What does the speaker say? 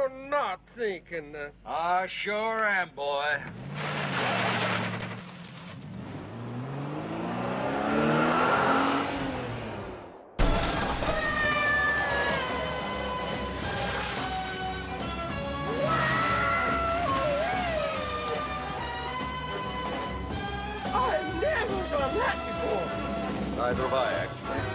You're not thinking that. I sure am, boy. I've never done that before. Neither have I, actually.